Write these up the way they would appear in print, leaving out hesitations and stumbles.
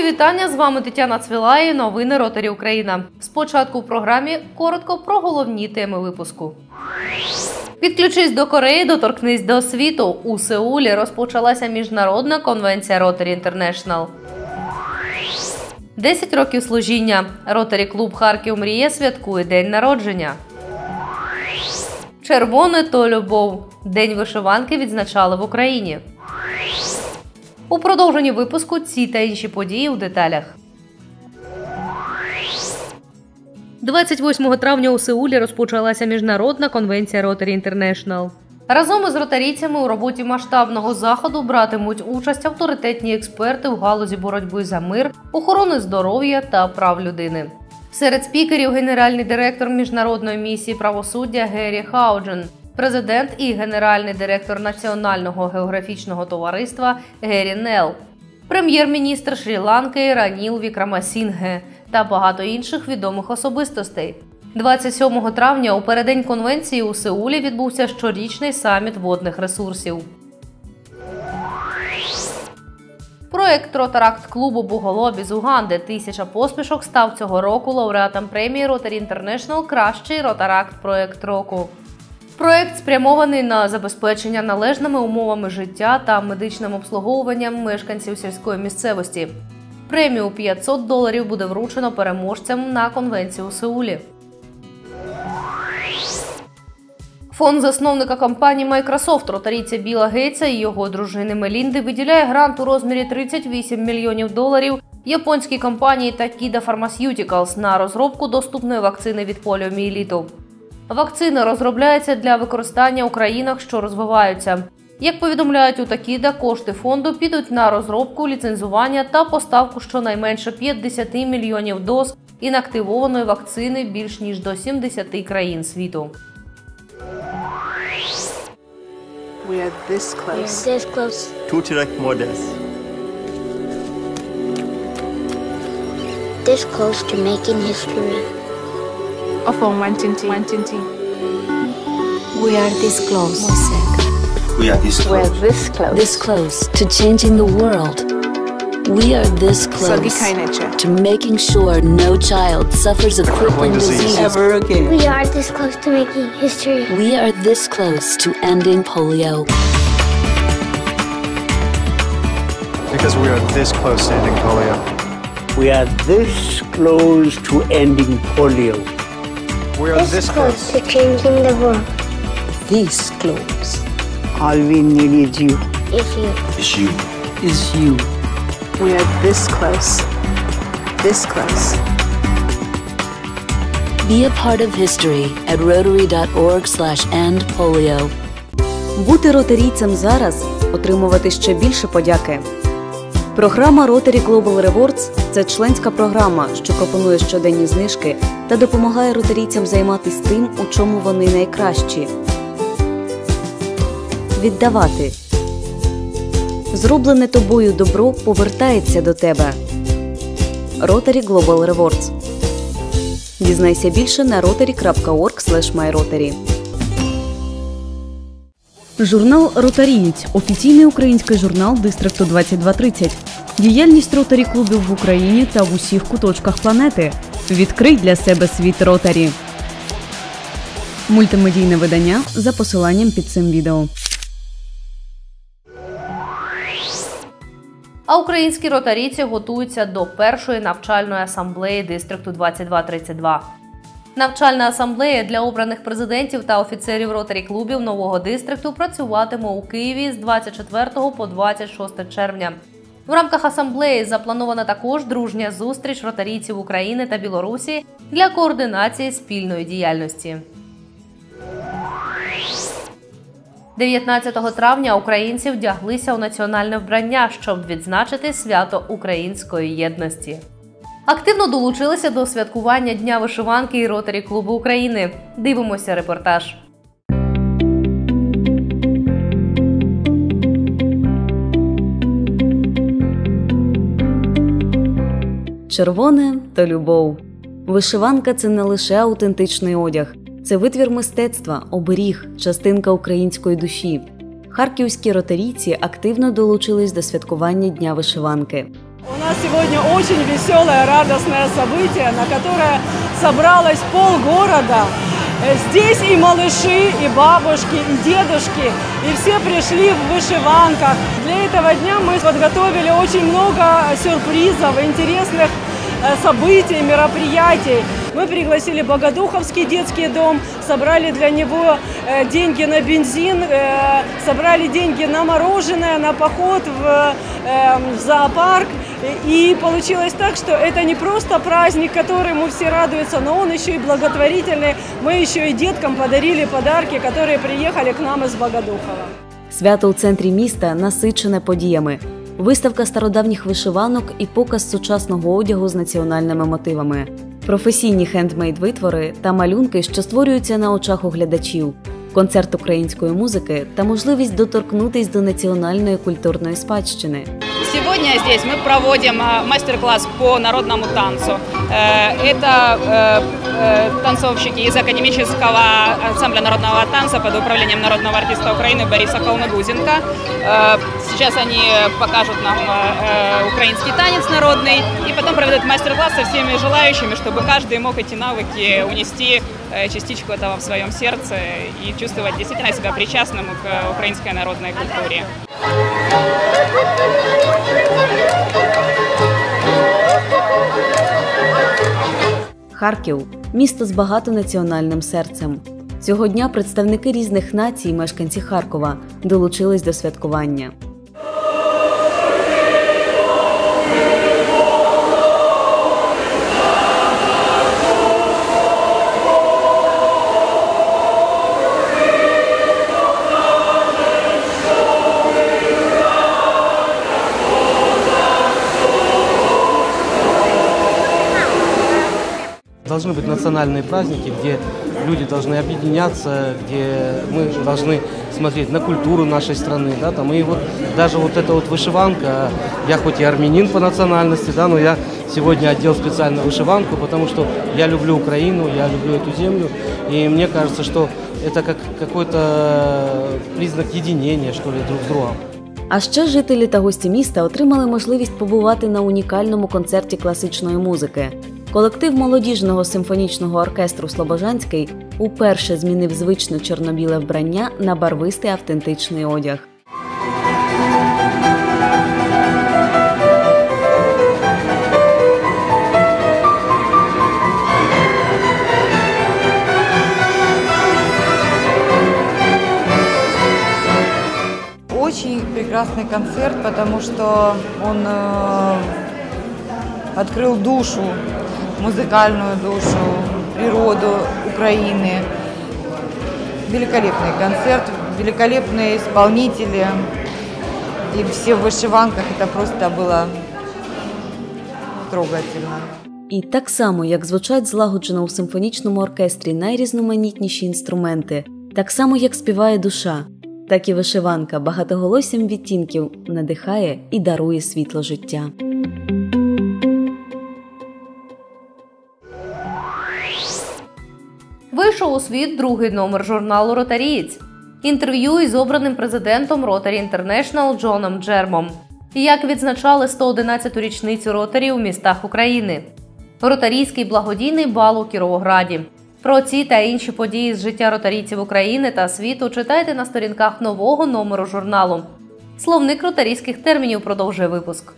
Мої вітання, з вами Тетяна Цвіла і новини Ротарі Україна. Спочатку в програмі коротко про головні теми випуску. Підключись до Кореї, доторкнись до світу. У Сеулі розпочалася міжнародна конвенція Rotary International. 10 років служіння. Ротарі клуб «Харків мріє» святкує день народження. Червоне – то любов. День вишиванки відзначали в Україні. У продовженні випуску ці та інші події у деталях. 28 травня у Сеулі розпочалася міжнародна конвенція Rotary International. Разом із ротарійцями у роботі масштабного заходу братимуть участь авторитетні експерти в галузі боротьби за мир, охорони здоров'я та прав людини. Серед спікерів – генеральний директор міжнародної місії правосуддя Гері Хауджен, президент і генеральний директор Національного географічного товариства Гері Нел, прем'єр-міністр Шрі-Ланки Раніл Вікрамасінгхе та багато інших відомих особистостей. 27 травня у переддень конвенції у Сеулі відбувся щорічний саміт водних ресурсів. Проєкт «Ротаракт-клубу Буголобі» з Уганди «1000 посмішок» став цього року лауреатом премії Rotary International «Кращий ротаракт-проєкт року». Проєкт спрямований на забезпечення належними умовами життя та медичним обслуговуванням мешканців сільської місцевості. Премію $500 буде вручено переможцям на конвенції у Сеулі. Фонд засновника компанії Microsoft, ротарійця Білла Гейтса і його дружини Мелінди виділяє грант у розмірі $38 мільйонів японській компанії Takeda Pharmaceuticals на розробку доступної вакцини від поліомієліту. Вакцина розробляється для використання у країнах, що розвиваються. Як повідомляють у Takeda, кошти фонду підуть на розробку, ліцензування та поставку щонайменше 50 мільйонів доз інактивованої вакцини більш ніж до 70 країн світу. We are this close. We are this close. To direct more deaths. This close to making history. Of Wantinti. We are this close. We are this We're close. this close. This close to changing the world. We are this close to making sure no child suffers a crippling disease ever again. We are this close to making history. We are this close to ending polio. Because we are this close to ending polio. We are this close to ending polio. We are this close. to changing the world. This close All we need is you. Is you. It's you. is you. We are this close. This close. Be a part of history at rotary.org/endpolio. Бути ротарійцем зараз – отримувати ще більше подяки. Програма Rotary Global Rewards – це членська програма, що пропонує щоденні знижки та допомагає ротарійцям займатися тим, у чому вони найкращі. Віддавати. Зроблене тобою добро повертається до тебе. Rotary Global Rewards. Дізнайся більше на rotary.org/myrotary. Журнал «Ротарієць» – офіційний український журнал Дистрікту 2230. Діяльність ротарі-клубів в Україні та в усіх куточках планети. Відкрий для себе світ ротарі. Мультимедійне видання за посиланням під цим відео. А українські ротарійці готуються до першої навчальної асамблеї Дистрикту 2232. Навчальна асамблея для обраних президентів та офіцерів ротарі-клубів нового дистрикту працюватиме у Києві з 24 по 26 червня. В рамках асамблеї запланована також дружня зустріч ротарійців України та Білорусі для координації спільної діяльності. 19 травня українці вдяглися у національне вбрання, щоб відзначити свято української єдності. Активно долучилися до святкування Дня вишиванки і Ротарі клубу України. Дивимося репортаж. Червоне – то любов. Вишиванка – це не лише автентичний одяг. Це витвір мистецтва, оберіг, частинка української душі. Харківські ротарійці активно долучились до святкування Дня вишиванки. У нас сегодня очень веселое, радостное событие, на которое собралось полгорода. Здесь и малыши, и бабушки, и дедушки, и все пришли в вышиванках. Для этого дня мы подготовили очень много сюрпризов, интересных событий, мероприятий. Мы пригласили Богодуховский детский дом, собрали для него деньги на бензин, собрали деньги на мороженое, на поход в зоопарк. И получилось так, что это не просто праздник, которому все радуются, но он еще и благотворительный. Мы еще и деткам подарили подарки, которые приехали к нам из Богодухова. Свято у центрі міста насичене подіями. Виставка стародавніх вишиванок і показ сучасного одягу з національними мотивами. Професійні хендмейд-витвори та малюнки, що створюються на очах у глядачів. Концерт української музики та можливість доторкнутись до національної культурної спадщини. Сегодня здесь мы проводим мастер-класс по народному танцу. Это танцовщики из академического ансамбля народного танца под управлением народного артиста Украины Бориса Холмыгузенко. Сейчас они покажут нам украинский танец народный и потом проведут мастер-класс со всеми желающими, чтобы каждый мог эти навыки унести частичку этого в своем сердце и чувствовать действительно себя причастным к украинской народной культуре. Харків – місто з багатонаціональним серцем. Цього дня представники різних націй, мешканці Харкова, долучились до святкування. Должны быть национальные праздники, где люди должны объединяться, где мы должны смотреть на культуру нашей страны. Да, там, и вот даже вот эта вот вышиванка, я хоть и армянин по национальности, да, но я сегодня одел специально вышиванку, потому что я люблю Украину, я люблю эту землю. И мне кажется, что это как какой-то признак единения, что ли, друг с другом. А ще жителі та гості міста отримали можливість побувати на унікальному концерті класичної музики. Колектив молодіжного симфонічного оркестру «Слобожанський» уперше змінив звичне чорно-біле вбрання на барвистий автентичний одяг. Очень прекрасный концерт, потому что он открыл душу, музыкальную душу, природу Украины. Великолепный концерт, великолепные исполнители. И все в вышиванках, это просто было трогательно. І так само, як звучать злагоджено у симфонічному оркестрі найрізноманітніші інструменти, так само, як співає душа, так і вишиванка багатоголоссям відтінків надихає і дарує світло життя. Вийшов у світ другий номер журналу «Ротарієць». Інтерв'ю із обраним президентом Rotary International Джоном Джермом. Як відзначали 111-ту річницю Ротарі у містах України. Ротарійський благодійний бал у Кіровограді. Про ці та інші події з життя ротарійців України та світу читайте на сторінках нового номеру журналу. Словник ротарійських термінів продовжує випуск.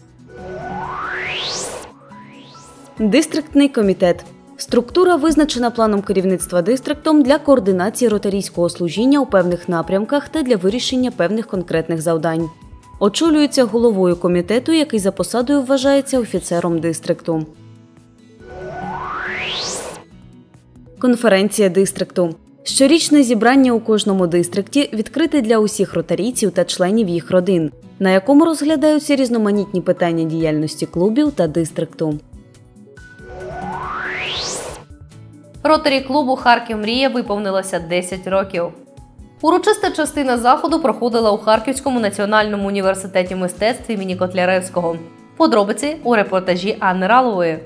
Дистриктний комітет. Структура визначена планом керівництва дистриктом для координації ротарійського служіння у певних напрямках та для вирішення певних конкретних завдань. Очолюється головою комітету, який за посадою вважається офіцером дистрикту. Конференція дистрикту. Щорічне зібрання у кожному дистрикті відкрите для усіх ротарійців та членів їх родин, на якому розглядаються різноманітні питання діяльності клубів та дистрикту. Ротарі-клубу «Харків мріє» виповнилося 10 років. Урочиста частина заходу проходила у Харківському національному університеті мистецтв імені Котляревського. Подробиці у репортажі Анни Ралової.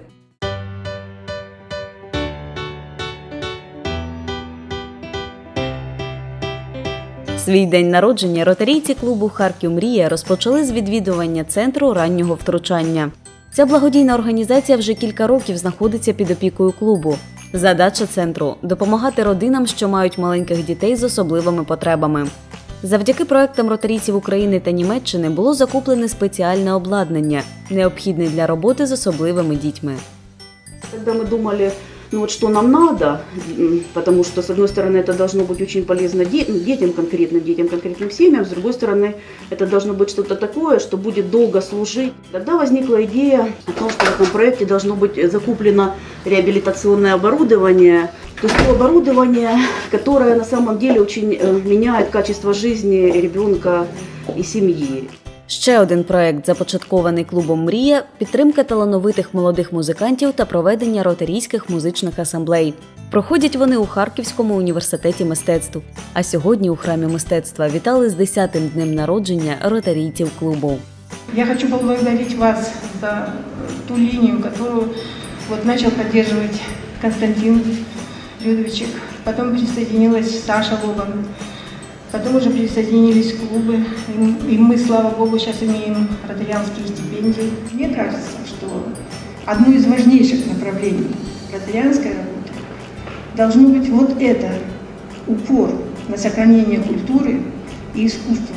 Свій день народження ротарійці клубу «Харків мріє» розпочали з відвідування центру раннього втручання. Ця благодійна організація вже кілька років знаходиться під опікою клубу. Задача центру – допомагати родинам, що мають маленьких дітей з особливими потребами. Завдяки проектам ротарійців України та Німеччини було закуплене спеціальне обладнання, необхідне для роботи з особливими дітьми. Когда мы думали, что нам надо, потому что, с одной стороны, это должно быть очень полезно детям, конкретным семьям, с другой стороны, это должно быть что-то такое, что будет долго служить. Тогда возникла идея о том, что в этом проекте должно быть закуплено реабилитационное оборудование, то есть то оборудование, которое на самом деле очень меняет качество жизни ребенка и семьи. Ще один проект, започаткований клубом «Мрія» – підтримка талановитих молодих музикантів та проведення ротарійських музичних асамблей. Проходять вони у Харківському університеті мистецтв. А сьогодні у храмі мистецтва вітали з 10-тим днем народження ротарійців клубу. Я хочу поблагодарить вас за ту линию, которую начал поддерживать Константин Людвичек. Потом присоединилась Саша Логан. Потом уже присоединились клубы, и мы, слава богу, сейчас имеем ротарианские стипендии. Мне кажется, что одно из важнейших направлений ротарианской работы должно быть вот это – упор на сохранение культуры и искусства.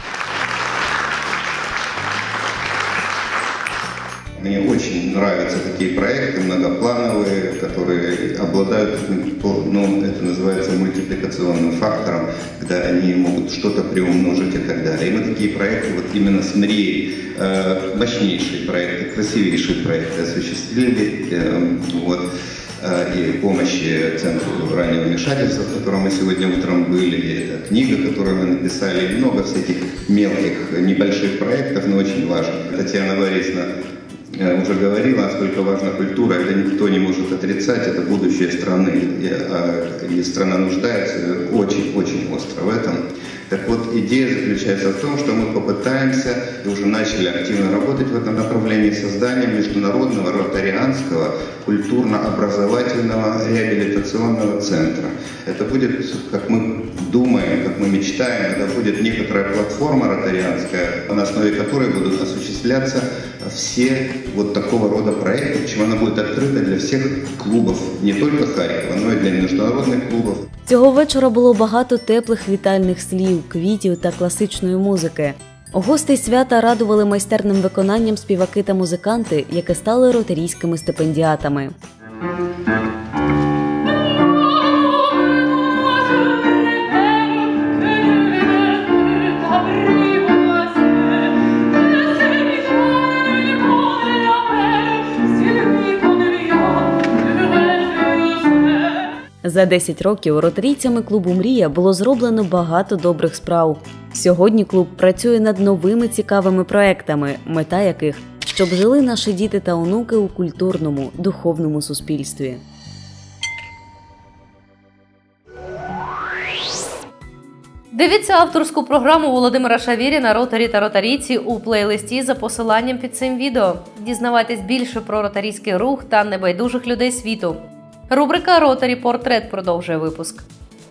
Мне очень нравятся такие проекты многоплановые, которые обладают, это называется мультипликационным фактором, когда они могут что-то приумножить и так далее. И мы такие проекты именно с МРИей, мощнейшие проекты, красивейшие проекты осуществили. И помощи Центру раннего вмешательства, в котором мы сегодня утром были, это книга, которую мы написали, и много всяких мелких, небольших проектов, но очень важных. Татьяна Борисовна уже говорила, насколько важна культура, это никто не может отрицать, это будущее страны, и страна нуждается очень-очень остро в этом. Так вот, идея заключается в том, что мы попытаемся и уже начали активно работать в этом направлении создания международного ротарианского культурно-образовательного реабилитационного центра. Это будет, как мы думаем, как мы мечтаем, это будет некоторая платформа ротарианская, на основе которой будут осуществляться все такого рода проекты, причем она будет открыта для всех клубов, не только Харькова, но и для международных клубов. Цього вечора було багато теплих вітальних слів, квітів та класичної музики. Гостей свята радували майстерним виконанням співаки та музиканти, які стали ротарійськими стипендіатами. За 10 років ротарійцями клубу «Мрія» було зроблено багато добрих справ. Сьогодні клуб працює над новими цікавими проектами, мета яких – щоб жили наші діти та онуки у культурному, духовному суспільстві. Дивіться авторську програму Володимира Шавіріна «Ротарі та ротарійці» у плейлисті за посиланням під цим відео. Дізнавайтесь більше про ротарійський рух та небайдужих людей світу. Рубрика «Ротарі Портрет» продовжує випуск.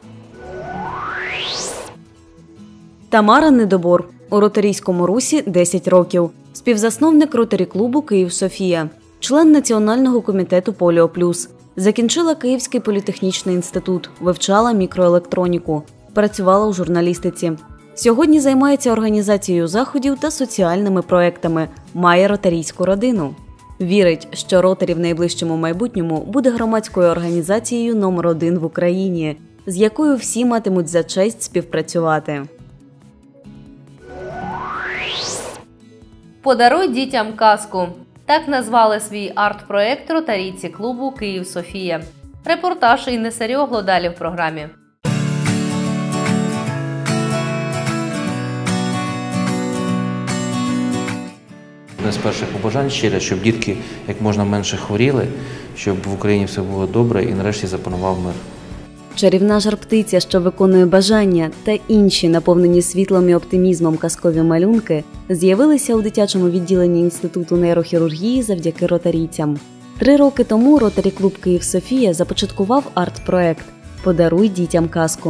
Тамара Недобор. У ротарійському русі 10 років. Співзасновник ротарі-клубу «Київ-Софія». Член Національного комітету «Поліо Плюс». Закінчила Київський політехнічний інститут. Вивчала мікроелектроніку. Працювала у журналістиці. Сьогодні займається організацією заходів та соціальними проектами. Має ротарійську родину. Вірить, що «Ротарі» в найближчому майбутньому буде громадською організацією номер 1 в Україні, з якою всі матимуть за честь співпрацювати. «Подаруй дітям казку». Так назвали свій арт-проект ротарійці клубу «Київ-Софія». Репортаж Інни Серьогло далі в програмі. Одне з перших побажань щире, щоб дітки як можна менше хворіли, щоб в Україні все було добре і нарешті запанував мир. Чарівна жар-птиця, що виконує бажання, та інші наповнені світлом і оптимізмом казкові малюнки з'явилися у дитячому відділенні Інституту нейрохірургії завдяки ротарійцям. 3 роки тому ротарі-клуб «Київ-Софія» започаткував арт-проект «Подаруй дітям казку».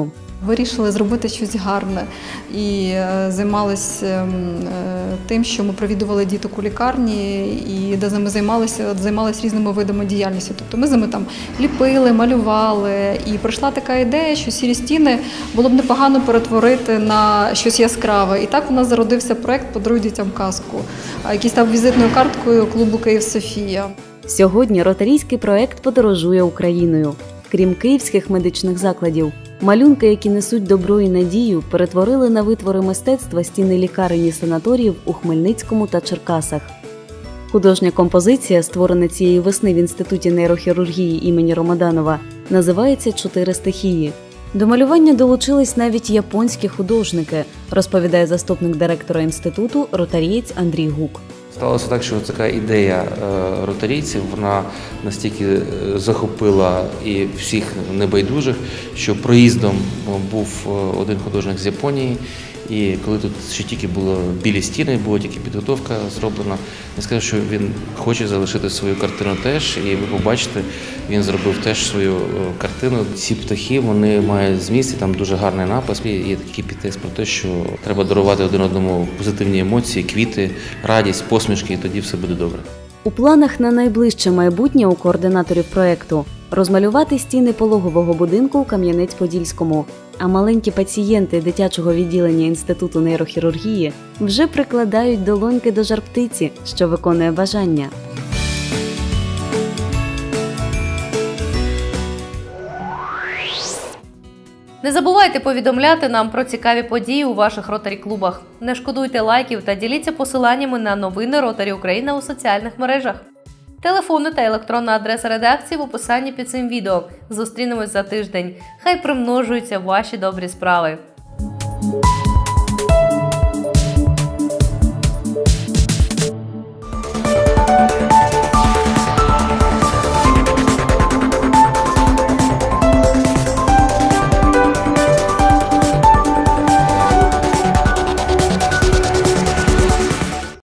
Вирішили зробити щось гарне і займалися тим, що ми провідували діток у лікарні і де ми займалися різними видами діяльності. Тобто ми з ними там ліпили, малювали, і прийшла така ідея, що сірі стіни було б непогано перетворити на щось яскраве. І так у нас зародився проєкт «Подаруй дітям казку», який став візитною карткою клубу «Київ-Софія». Сьогодні ротарійський проєкт подорожує Україною. Крім київських медичних закладів, малюнки, які несуть добро і надію, перетворили на витвори мистецтва стіни лікарень і санаторіїв у Хмельницькому та Черкасах. Художня композиція, створена цієї весни в Інституті нейрохірургії імені Ромаданова, називається «Чотири стихії». До малювання долучились навіть японські художники, розповідає заступник директора інституту, ротарієць Андрій Гук. Сталося так, що така ідея ротарійців, вона настільки захопила і всіх небайдужих, що проїздом був один художник з Японії, і коли тут ще тільки були білі стіни, була тільки підготовка зроблена, він сказав, що він хоче залишити свою картину теж, і ви побачите, він зробив теж свою картину. Ці птахи, вони мають зміст, і там дуже гарний напис, і є такий підтекст про те, що треба дарувати один одному позитивні емоції, квіти, радість, посмішки, і тоді все буде добре. У планах на найближче майбутнє у координаторів проєкту розмалювати стіни пологового будинку у Кам'янець-Подільському, а маленькі пацієнти дитячого відділення Інституту нейрохірургії вже прикладають долоньки до жар-птиці, що виконує бажання. Не забувайте повідомляти нам про цікаві події у ваших Ротарі-клубах. Не шкодуйте лайків та діліться посиланнями на новини Ротарі Україна у соціальних мережах. Телефони та електронна адреса редакції в описанні під цим відео. Зустрінемось за тиждень. Хай примножуються ваші добрі справи.